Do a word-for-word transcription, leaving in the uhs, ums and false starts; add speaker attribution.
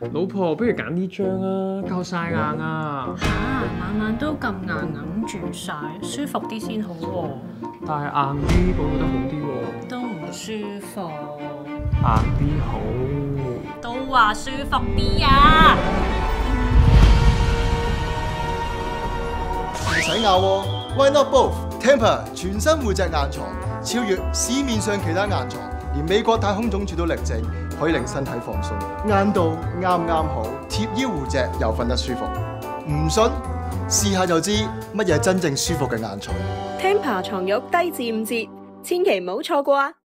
Speaker 1: 老婆，不如揀呢張啊，夠晒硬啊！
Speaker 2: 嚇、啊，晚晚都咁硬揞住晒，舒服啲先好喎、啊。
Speaker 1: 但係硬啲，我覺得好啲喎。
Speaker 2: 都唔舒服。
Speaker 1: 硬啲好。
Speaker 2: 都話舒服啲啊！
Speaker 3: 唔使拗喎 ，Why not both？Tempur 全新護脊硬床，超越市面上其他硬床，連美國太空總署都力證可以令身體放鬆，硬度啱啱好，貼腰護脊又瞓得舒服。唔信，試下就知乜嘢真正舒服嘅硬床。
Speaker 4: TEMPUR 床褥低至五折，千祈唔好錯過啊！